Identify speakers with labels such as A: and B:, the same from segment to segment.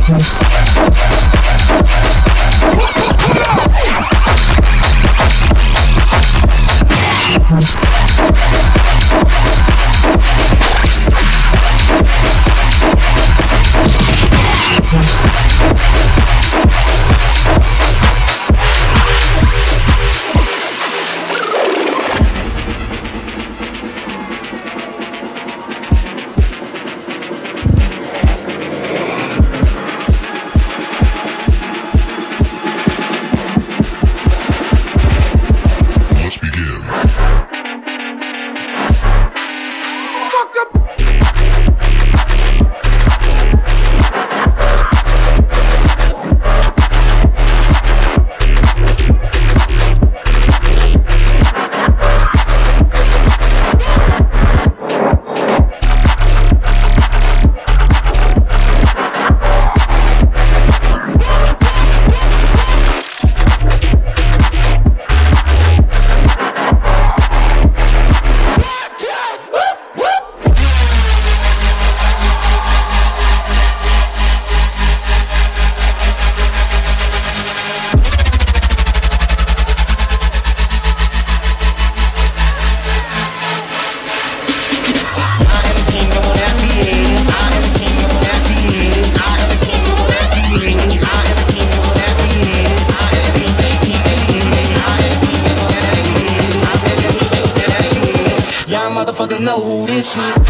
A: Motherfuckers know who this is.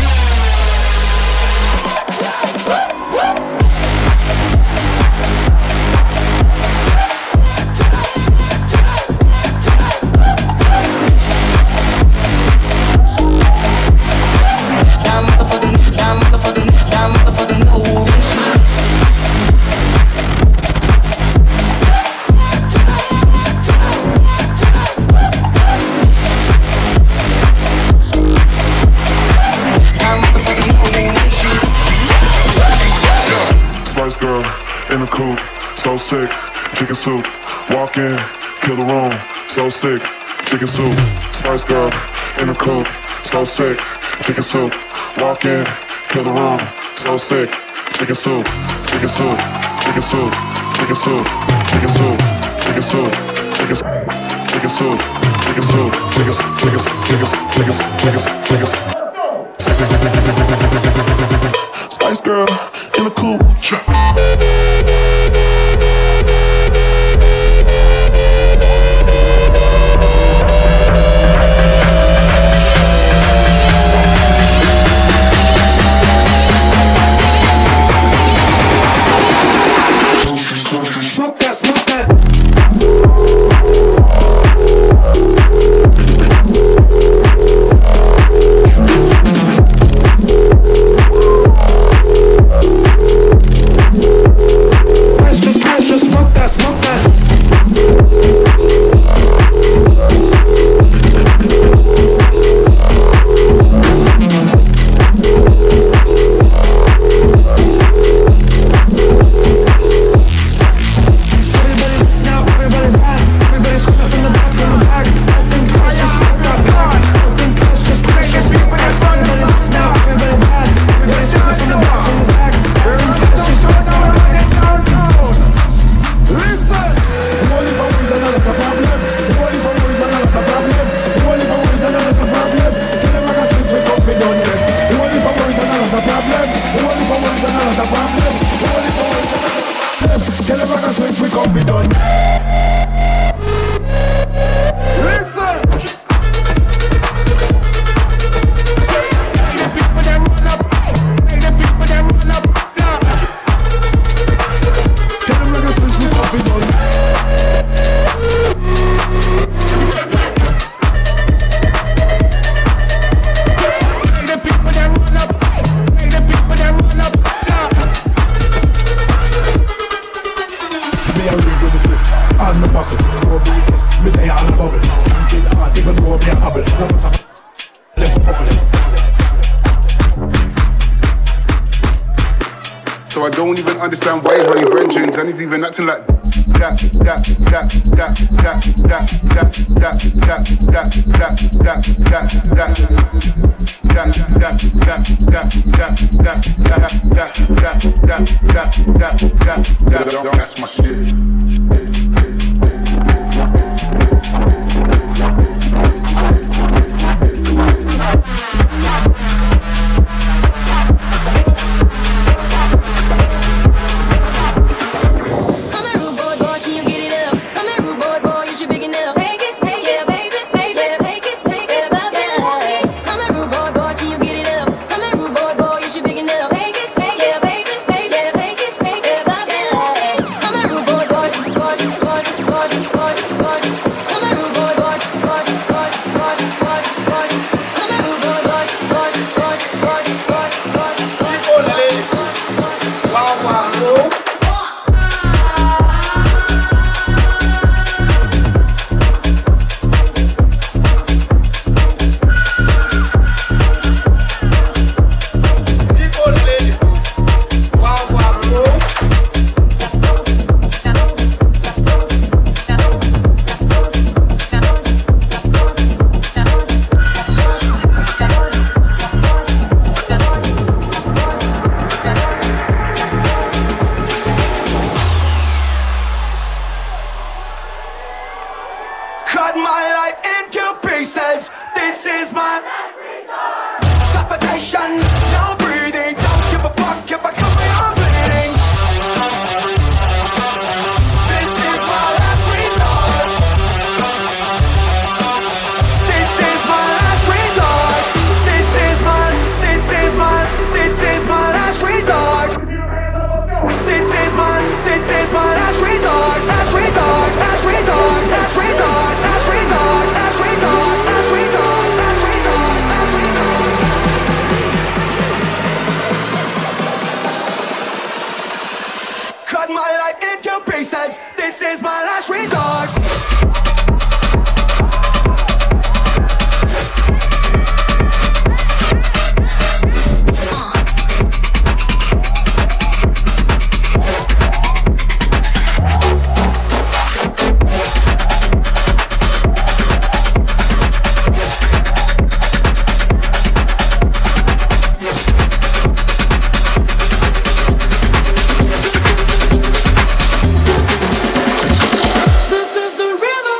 A: So sick, chicken soup, walk in, kill the room. So sick, chicken soup, Spice Girl in the coupe. So sick, chicken soup, walk in, kill the room. So sick, chicken soup, chicken soup, chicken soup, chicken soup, chicken soup, chicken soup, chicken soup, chicken soup, chicken soup, chicken Spice Girl in the coupe.
B: So I don't even understand why he's running Brenjans and he's even acting like that. That's my shit.
C: Cut my life into pieces. This is my suffocation. No breathing. Don't give a fuck if I cut my arm bleeding. This is my last resort. This is my last resort. This is my last resort. This is my last resort. Last resort. Last resort. Last resort. Last resort. Last resort. Last resort. Last resort. Last resort. Cut my life into pieces. This is my last resort.
D: This is the rhythm.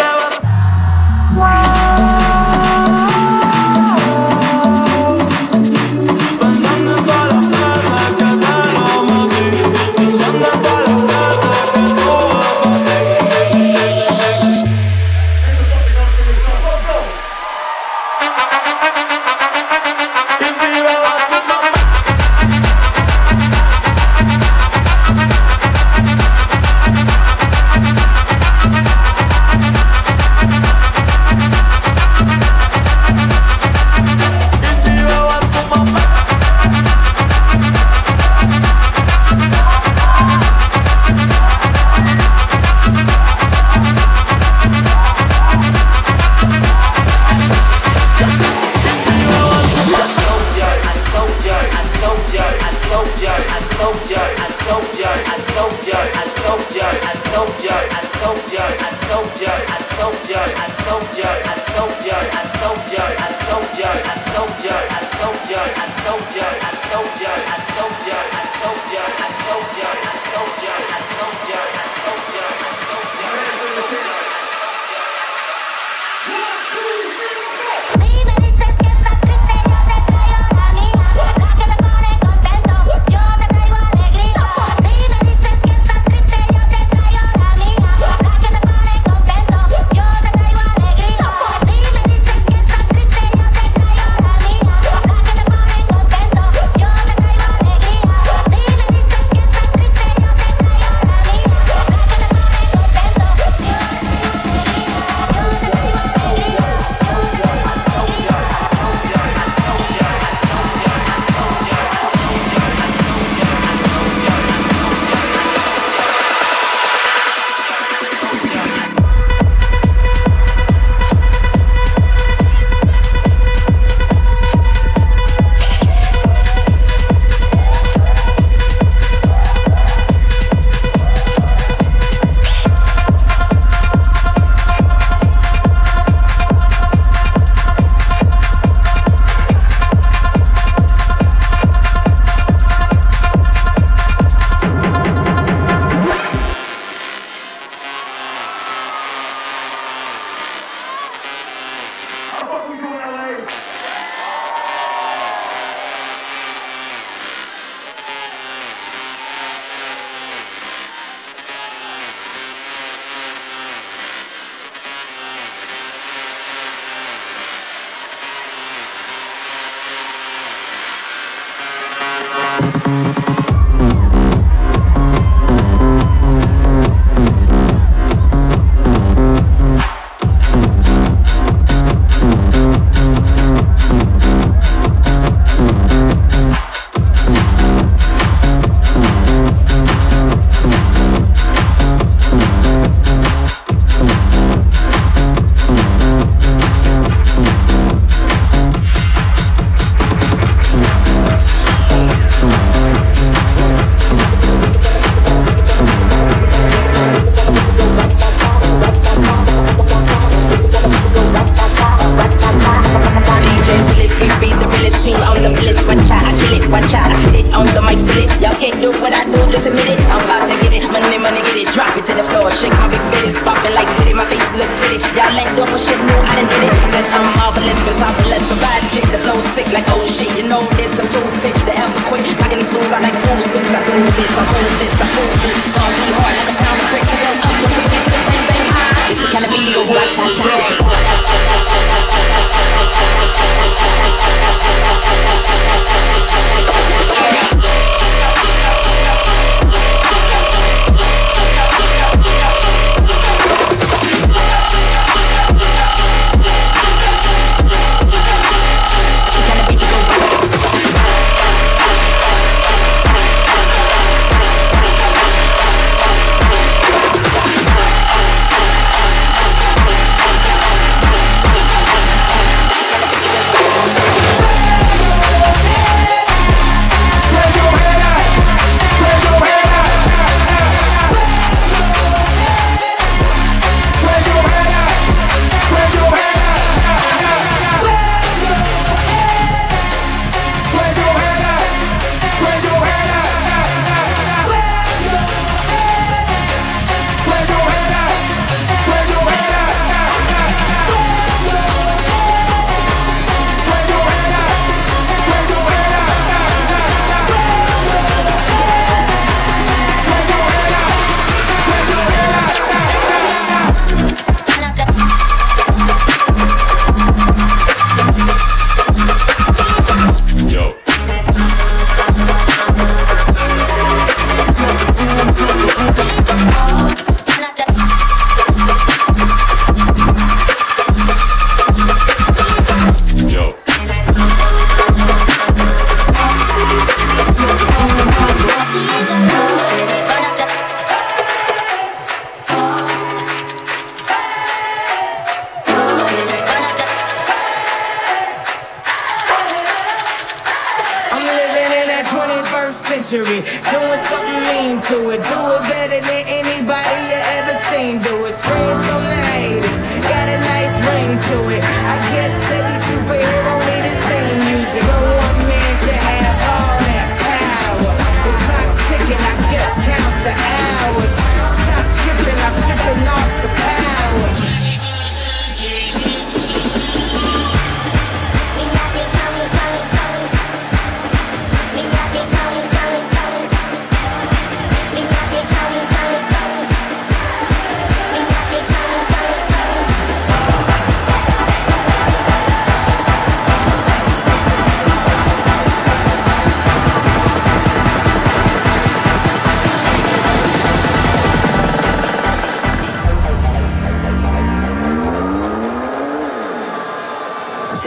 E: century, doing something mean to it. Do it better than anybody you ever seen. Do it. Screams from the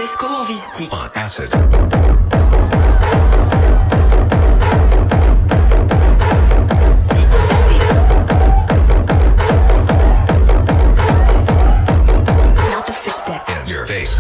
F: Tesco en Vistique.
G: Acid.
F: Not the fish stick.
G: In your face.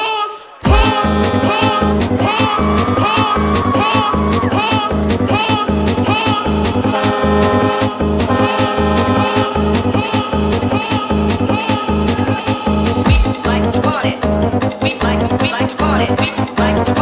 C: Pause.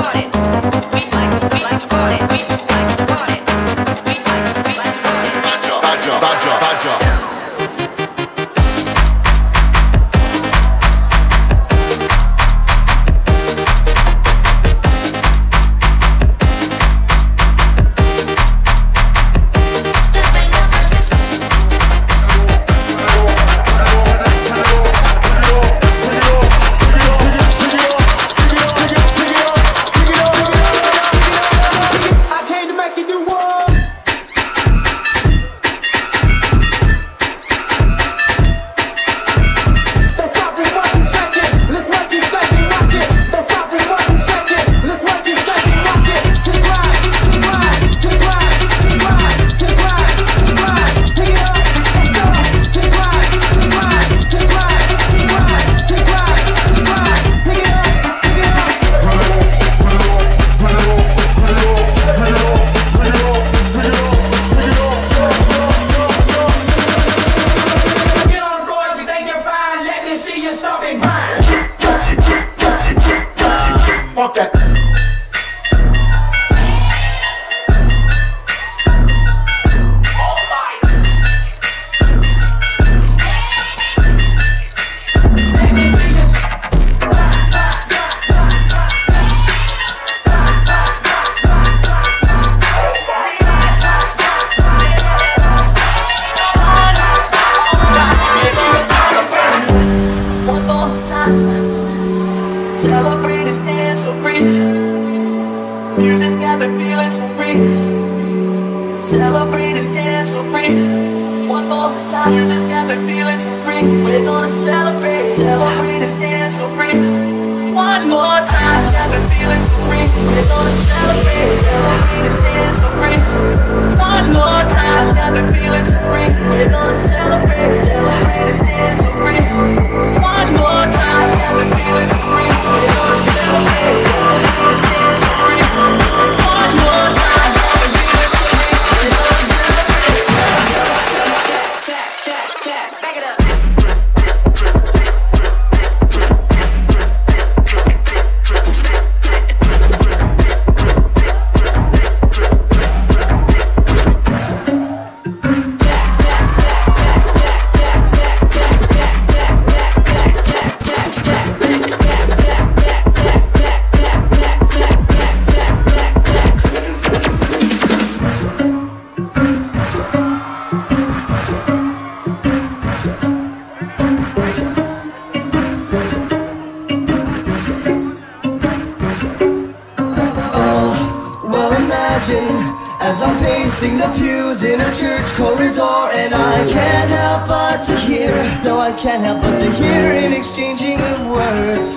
C: As I'm pacing the pews in a church corridor, and I can't help but to hear, no, I can't help but to hear an exchanging of words.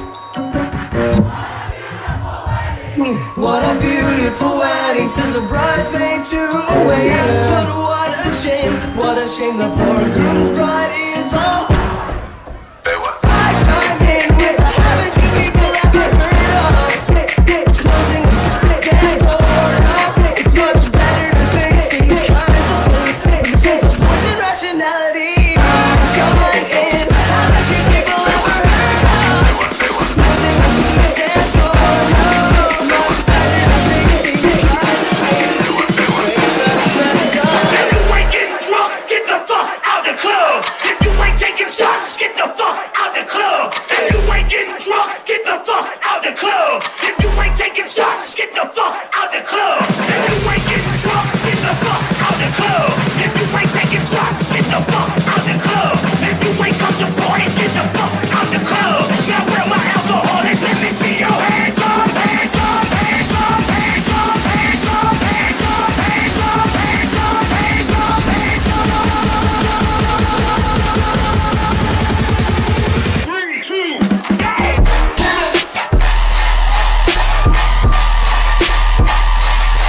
C: What a beautiful wedding, says the bridesmaid to a waiter. But what a shame the poor groom's bride is all. I chime in with a haven't you people ever heard of closing the damn door? It's much better to face these kinds of things with a sense of poison rationality. Chime in, haven't you people ever heard of closing the damn door? It's much better to face these kinds of things with a sense of.
G: If you ain't getting drunk, get the fuck out the club. If you ain't taking shots, get the fuck out the club. If you ain't getting drunk, get the fuck out the club. If you ain't taking shots, get the fuck out the club. If you ain't getting drunk, get the fuck out the club. If you ain't taking shots, get the fuck out the club. If you ain't comfortable, get the fuck out the club. Now where my alcoholics? Let me see your hands up, hands up, hands up, hands up, hands up, hands up, hands up, hands up, hands up, hands up. 3, 2, go!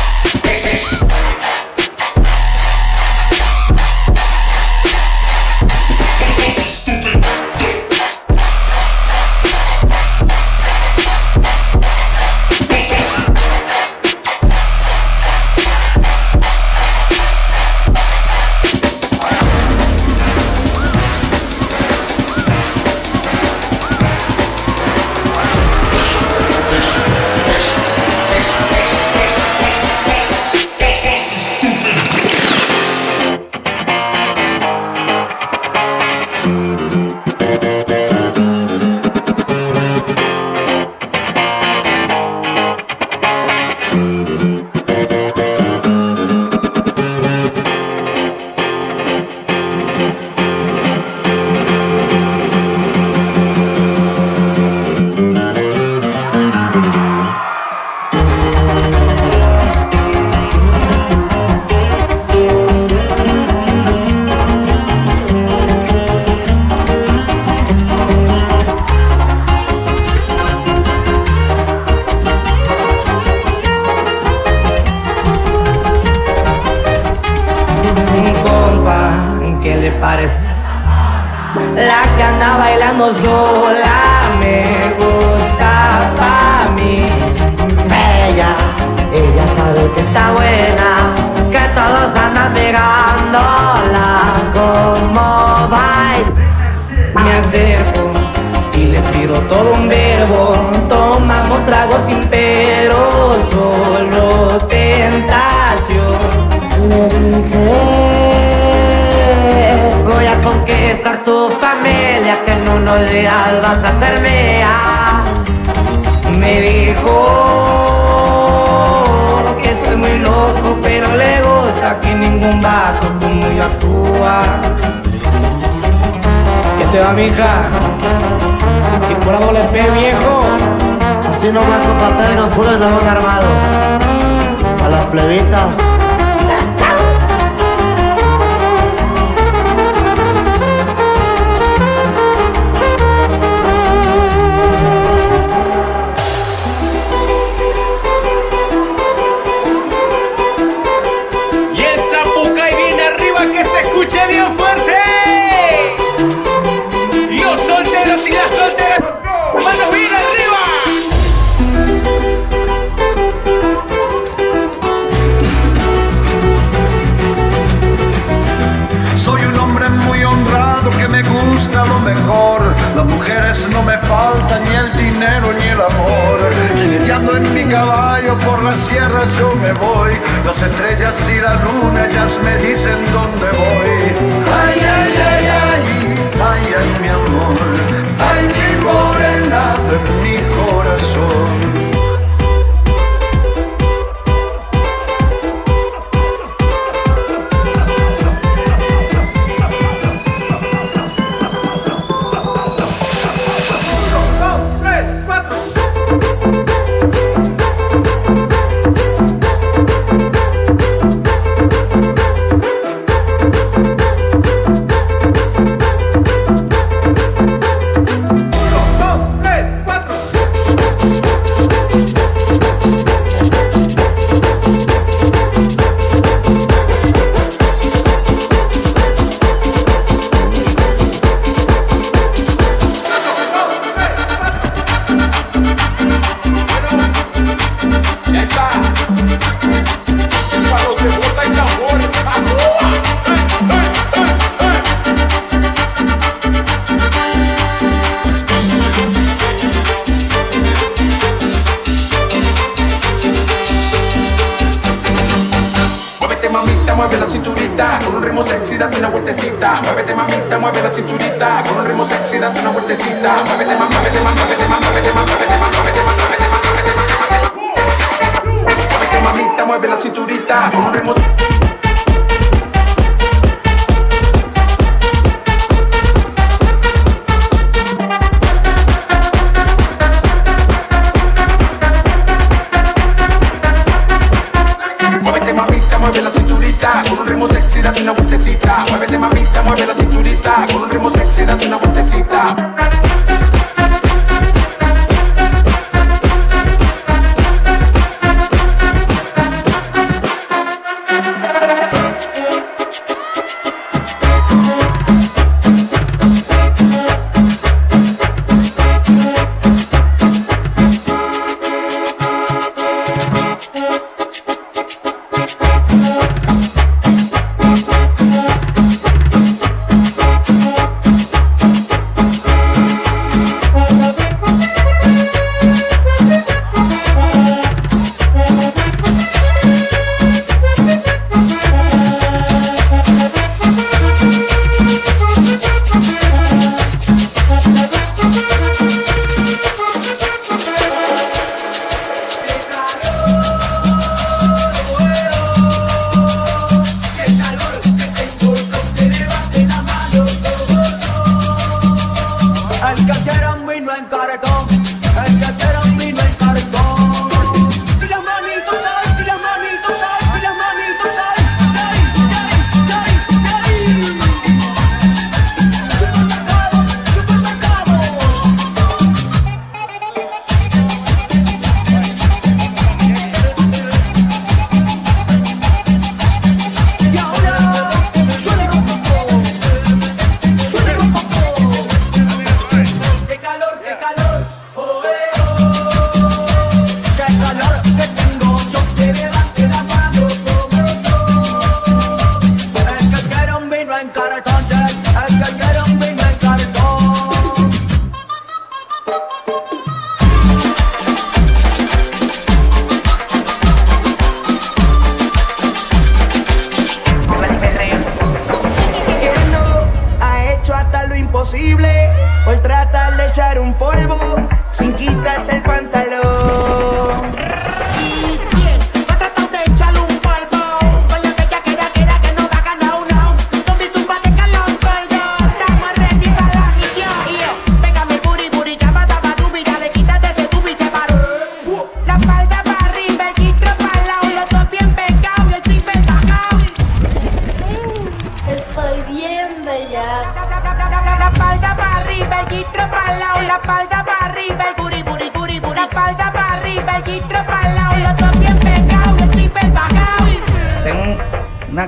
E: pare. La que anda bailando sola me gusta pa' mí. Ella sabe que está buena, que todos andan mirándola como baila. Me acerco y le tiro todo un verbo. Tomamos tragos sin pero, solo tentación. Le dije, voy a conquistar tu familia, que en unos días vas a ser mía. Me dijo que estoy muy loco, pero le gusta que ningún vato como yo actúa. Que te va, mija, y pura doble P, viejo.
H: Así nomás con papel, no puro dragón armado. A las plebitas.
I: Lo mejor, las mujeres no me faltan, ni el dinero ni el amor. Jineteando en mi caballo por la sierra yo me voy. Las estrellas y la luna ellas me dicen dónde voy. Ay, ay, ay, ay, ay, ay, mi amor, ay, mi morena de mi corazón.
J: Mueve la cinturita, con un ritmo sexy, date una vueltecita. Muévete mamita, mueve la cinturita, con un ritmo sexy, date una vueltecita. Muévete más, muévete más, muévete más, muévete más, muévete más, muévete más, muévete más, muévete más, muévete más. Muévete mamita, mueve la cinturita, con un ritmo. Mueve la cinturita, con un ritmo sexy, date una vueltecita. Muévete mamita, mueve la cinturita, con un ritmo sexy, date una vueltecita.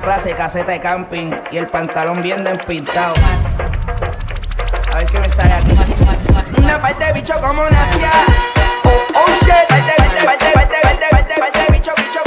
E: clase, caseta de camping y el pantalón bien despintado. A ver qué me sale aquí. Una parte de bicho como nacia. Oh shit. Parte bicho, bicho,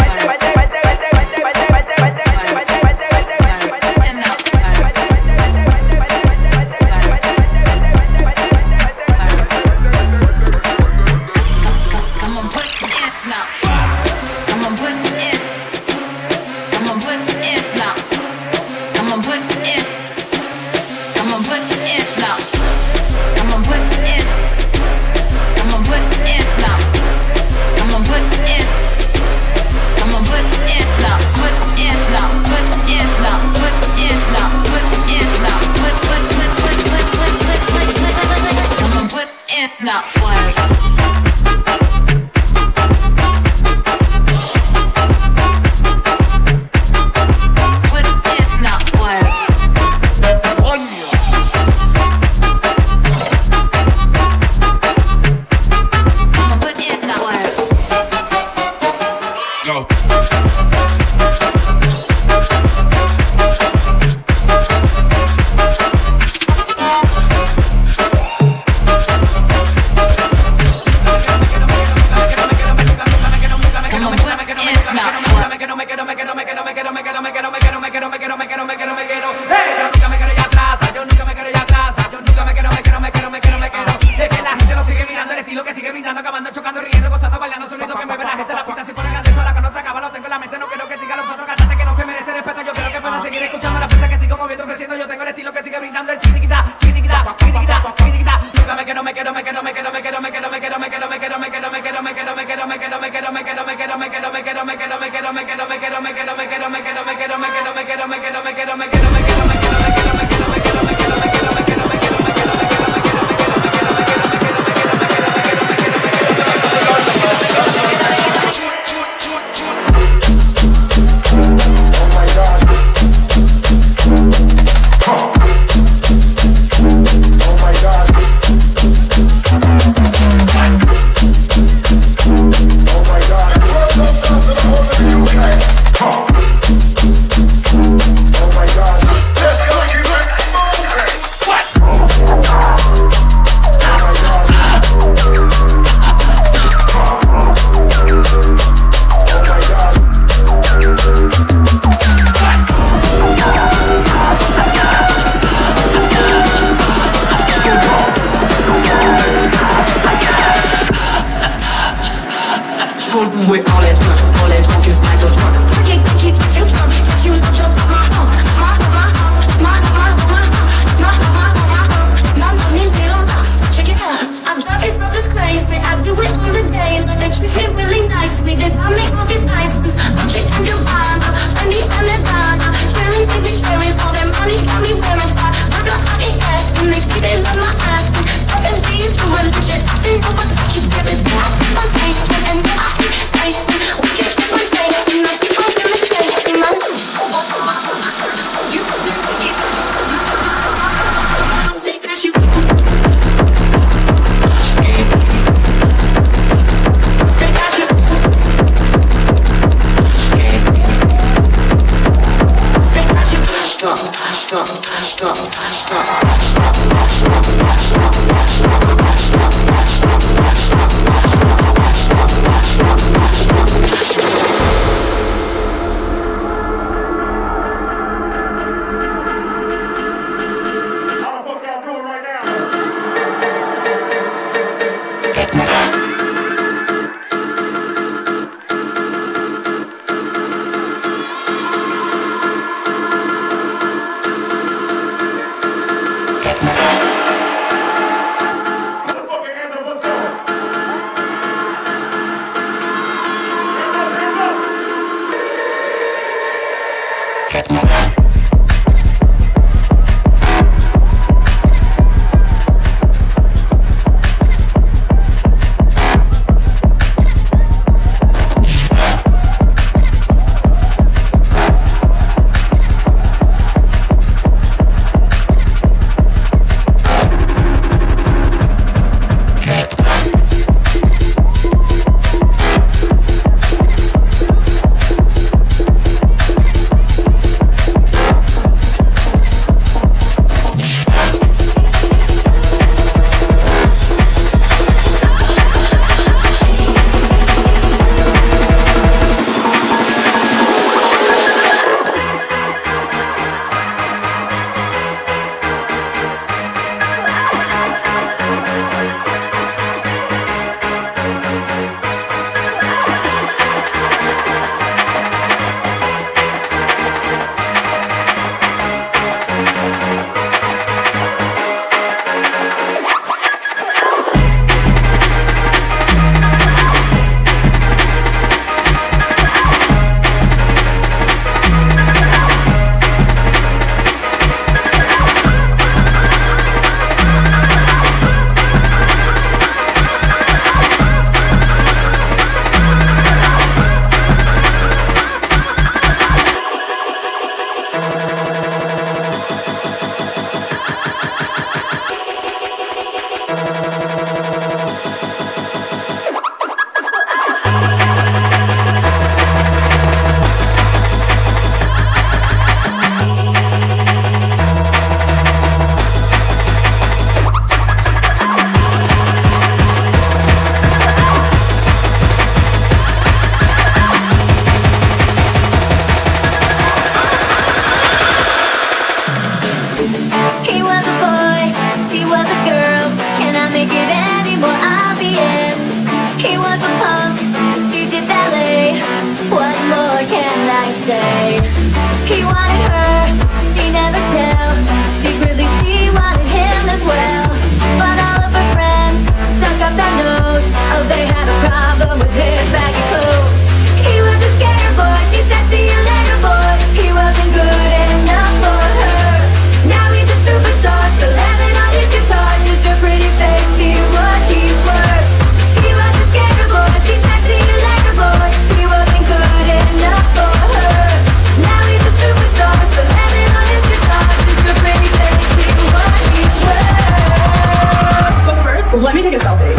K: say he wanted her, she never tell. Secretly she wanted him as well. But all of her friends stuck up their nose. Oh, they had a problem with his baggy clothes. He was a scared boy, she said see you later boy. He wasn't good enough for her. Now he's a superstar, still having on his guitar. Did your pretty face see what he's worth? He was a scared boy, she said see you later boy. He wasn't good enough for her. Now he's a superstar, still having on his guitar. Did your pretty face see what he's worth?
L: But first, let me take a selfie.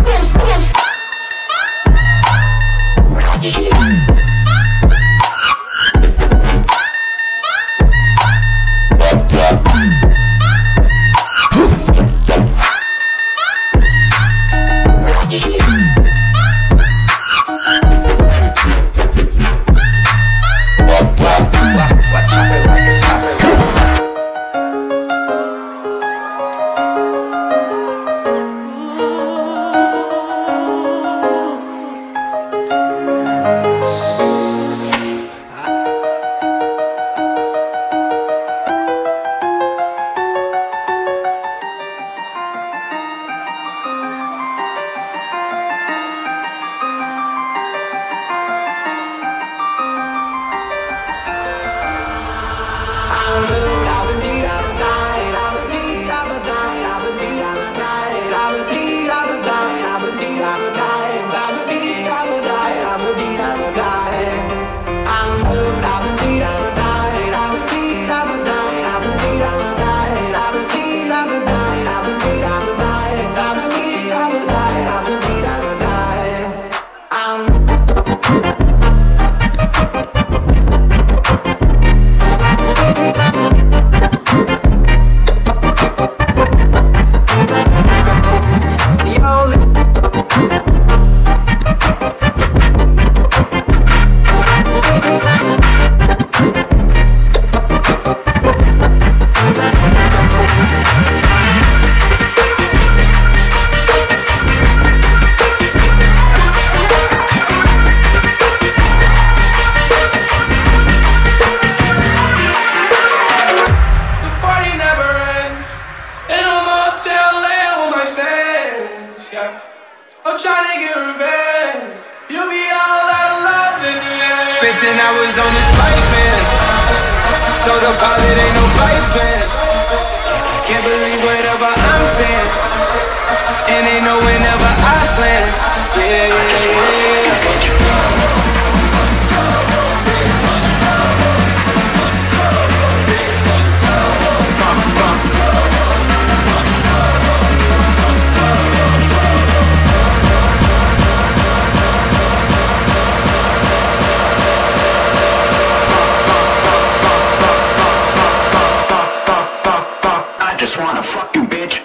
C: I'm trying to get revenge. You'll be all out of love in the end.
M: Spent 10 hours on this flight, man. Told the pilot ain't no flight plans. Can't believe whatever I'm saying. And ain't no whenever I plan. Yeah, yeah, yeah.
G: Just wanna fuck you, bitch.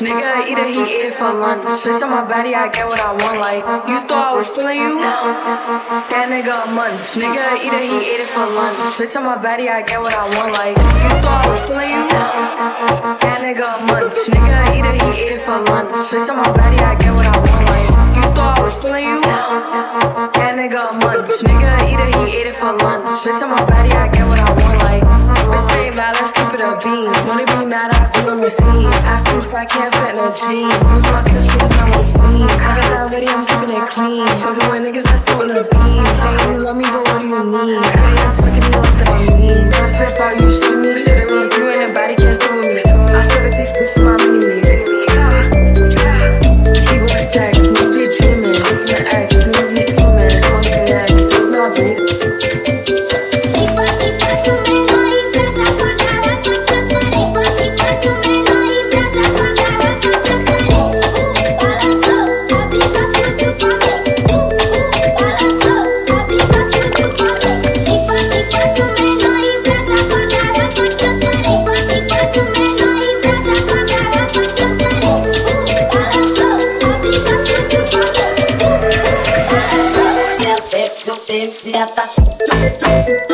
L: Nigga, eat it, he ate it for lunch. Bitch on my body, I get what I want. Like, you thought I was feeling you? That nigga a munch. Nigga, eat it, he ate it for lunch. Bitch on my body, I get what I want. Like, you thought I was feeling you? That nigga a munch. Nigga, eat it, he ate it for lunch. Bitch on my body, I get what I want. Like, you thought I was feeling you? That nigga a munch. Nigga, eat it, he ate it for lunch. Bitch on my body, I get what I want. Like, bitch say bad, let's keep it a beam. Wanna be mad, I be on the scene. Ass loose, I can't fit in a jean. Use my stitch, bitch, not what scene. I got that ready, I'm keeping it clean. Fucking with niggas that's still in the beam. Saying you love me, but what do you mean? Pretty ass fucking me like that I'm mean. First bitch, all you should me. You and your body can't sit with me. I swear that these bitches my mini-me's. Keyword sex, needs me dreaming. From the X, needs me scheming. On the next, there's no breathing.
K: Senta.